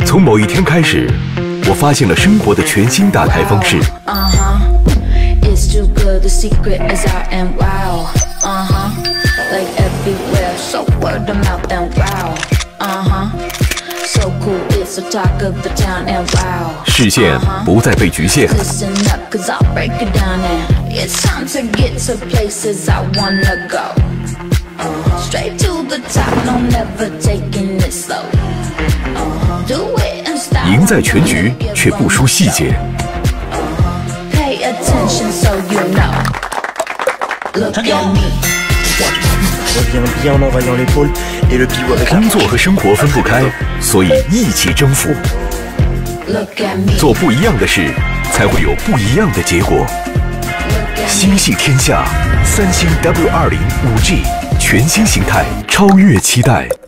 从某一天开始，我发现了生活的全新打开方式。视线不再被局限。赢在全局，却不输细节。工作和生活分不开，所以一起征服。做不一样的事，才会有不一样的结果。心系天下，三星W20 5G 全新形态，超越期待。